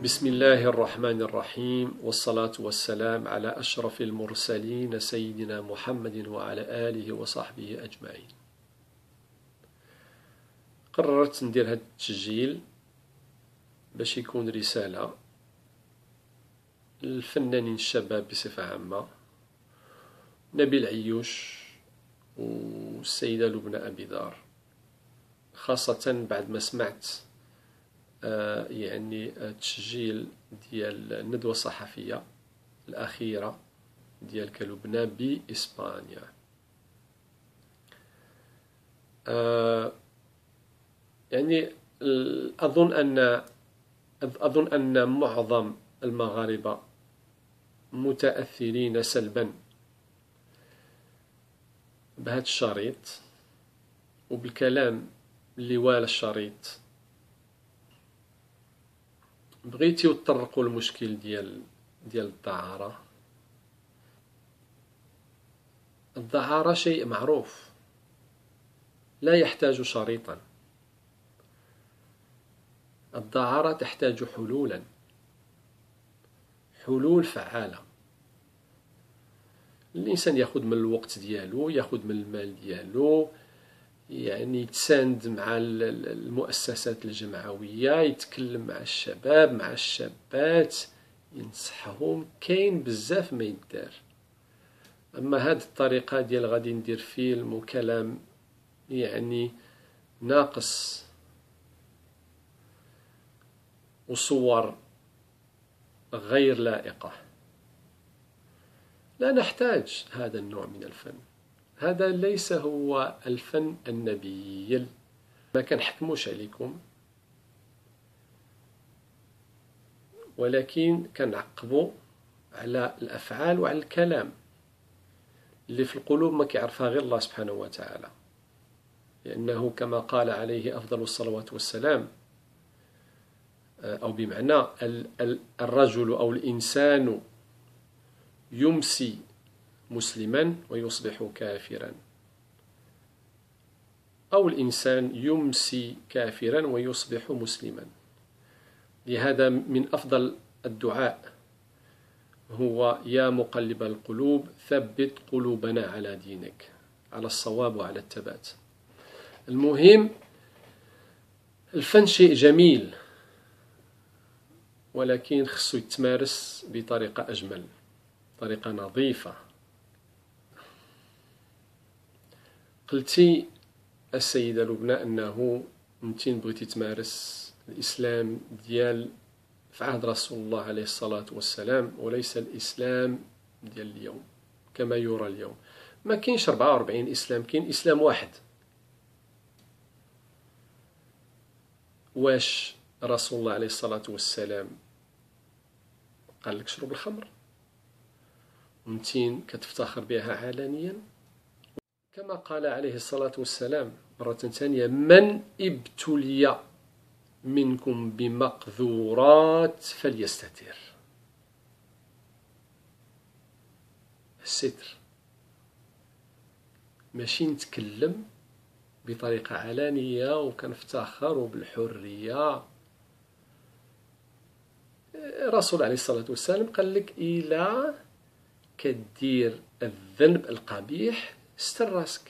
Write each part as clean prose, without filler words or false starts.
بسم الله الرحمن الرحيم، والصلاة والسلام على أشرف المرسلين سيدنا محمد وعلى آله وصحبه أجمعين. قررت ندير هذا التسجيل باش يكون رسالة للفنانين الشباب بصفة عامة، نبيل عيوش والسيدة لبنى أبي دار، خاصة بعد ما سمعت التسجيل ديال الندوة الصحفية الأخيرة ديال لبنى بإسبانيا. أظن أن معظم المغاربة متأثرين سلبا بهذا الشريط وبالكلام اللي والى الشريط. بغيتي تطرقوا المشكل ديال الدعارة. الدعارة شيء معروف لا يحتاج شريطا. الدعارة تحتاج حلول فعالة. الإنسان ياخذ من الوقت ديالو، ياخذ من المال ديالو، يتساند مع المؤسسات الجمعوية، يتكلم مع الشباب مع الشابات، ينصحهم. كاين بزاف ما يدار. اما هاد الطريقة ديال غادي ندير فيلم وكلام ناقص وصور غير لائقة، لا نحتاج هذا النوع من الفن. هذا ليس هو الفن النبيل. ما كنحكموش عليكم، ولكن كنعقبوا على الأفعال وعلى الكلام اللي في القلوب ما كيعرفها غير الله سبحانه وتعالى. لأنه كما قال عليه أفضل الصلوات والسلام، أو بمعنى الرجل أو الإنسان يمسي مسلما ويصبح كافرا، أو الإنسان يمسي كافرا ويصبح مسلما. لهذا من أفضل الدعاء هو: يا مقلب القلوب ثبت قلوبنا على دينك، على الصواب وعلى الثبات. المهم، الفن شيء جميل، ولكن خصو يتمارس بطريقة أجمل، طريقة نظيفة. قلتي السيدة لبنى أنه انت بغيتي تمارس الإسلام ديال في عهد رسول الله عليه الصلاة والسلام، وليس الإسلام ديال اليوم كما يرى اليوم. ما كاينش 44 إسلام، كاين إسلام واحد. واش رسول الله عليه الصلاة والسلام قال لك شرب الخمر وانتين كتفتخر بها علانيا؟ كما قال عليه الصلاة والسلام مرة ثانية: من ابتلي منكم بمقذورات فليستتر. الستر، ماشي نتكلم بطريقة علانية وكنفتخر بالحرية. الرسول عليه الصلاة والسلام قال لك: إلا كدير الذنب القبيح استر راسك.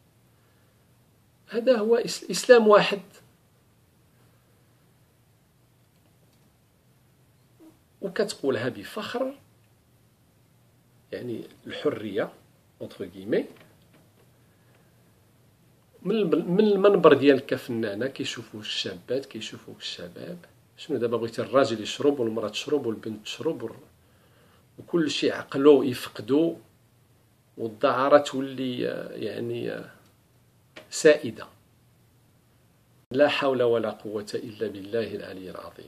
هذا هو إسلام واحد. وكتقولها بفخر، الحرية entre guillemets. من المنبر ديالك كفنانة كيشوفوا الشابات، كيشوفوا الشباب. شنو دابا بغيتي الراجل يشرب والمرأة تشرب والبنت تشرب وكل شيء عقلو يفقدو، والدعارة تولي سائدة. لا حول ولا قوة إلا بالله العلي العظيم.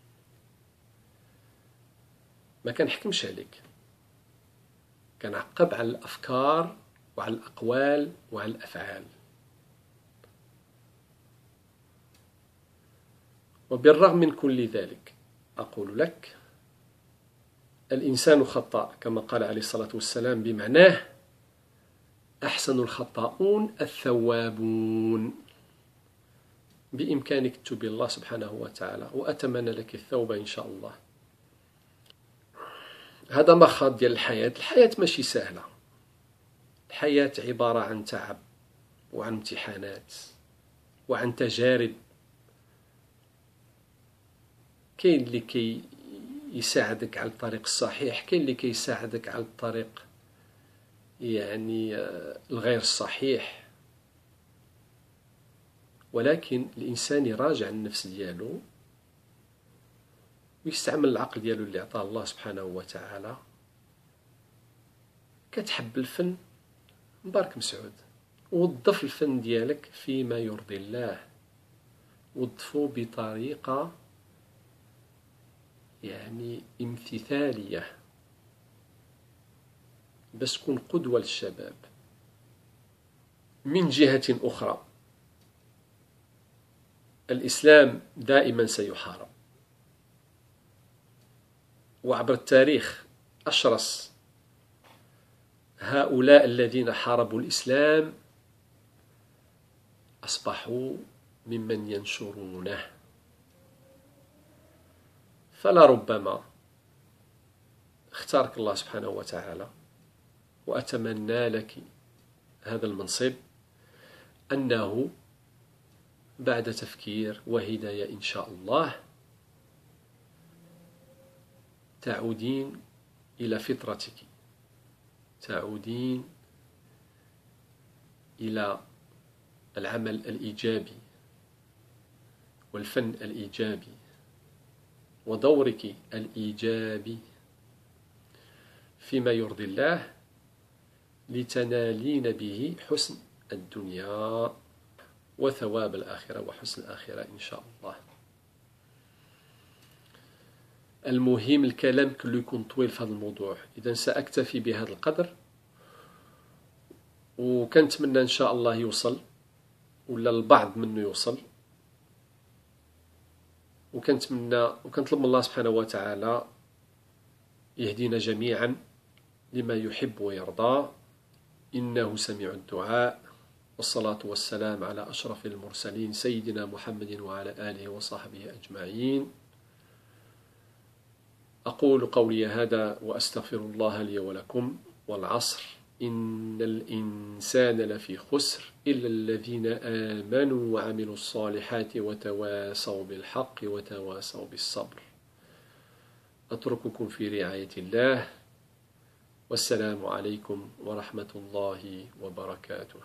ما كنحكمش عليك، كنعقب على الأفكار وعلى الأقوال وعلى الأفعال. وبالرغم من كل ذلك أقول لك: الإنسان خطاء، كما قال عليه الصلاة والسلام بمعناه: أحسن الخطاؤون الثوابون. بإمكانك تتوبي الله سبحانه وتعالى، وأتمنى لك التوبة إن شاء الله. هذا مخاض ديال الحياة. الحياة ماشي سهلة، الحياة عبارة عن تعب وعن امتحانات وعن تجارب. كاين اللي كي يساعدك على الطريق الصحيح، كاين اللي كي يساعدك على الطريق الغير الصحيح، ولكن الإنسان يراجع النفس ديالو ويستعمل العقل ديالو اللي عطاه الله سبحانه وتعالى. كتحب الفن، مبارك مسعود، وظف الفن ديالك فيما يرضي الله، وظفه بطريقة امتثالية باش تكون قدوة للشباب. من جهة أخرى الإسلام دائما سيحارب، وعبر التاريخ أشرس هؤلاء الذين حاربوا الإسلام أصبحوا ممن ينشرونه. فلربما اختارك الله سبحانه وتعالى، وأتمنى لك هذا المنصب، أنه بعد تفكير وهداية إن شاء الله تعودين إلى فطرتك، تعودين إلى العمل الإيجابي والفن الإيجابي ودورك الإيجابي فيما يرضي الله، لتنالين به حسن الدنيا وثواب الآخرة وحسن الآخرة إن شاء الله. المهم الكلام كله يكون طويل في هذا الموضوع، إذا سأكتفي بهذا القدر، وكنتمنى إن شاء الله يوصل ولا البعض منه يوصل، وكنتمنى وكنطلب من الله سبحانه وتعالى يهدينا جميعا لما يحب ويرضى، إنه سميع الدعاء. والصلاة والسلام على أشرف المرسلين سيدنا محمد وعلى آله وصحبه أجمعين. أقول قولي هذا وأستغفر الله لي ولكم. والعصر إن الإنسان لفي خسر إلا الذين آمنوا وعملوا الصالحات وتواصوا بالحق وتواصوا بالصبر. أترككم في رعاية الله، والسلام عليكم ورحمة الله وبركاته.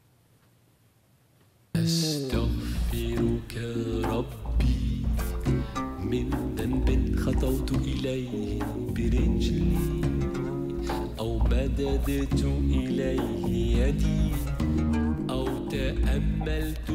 أستغفرك ربي من ذنب خطوت إليه برجلي، أو مددت إليه يدي، أو تأملت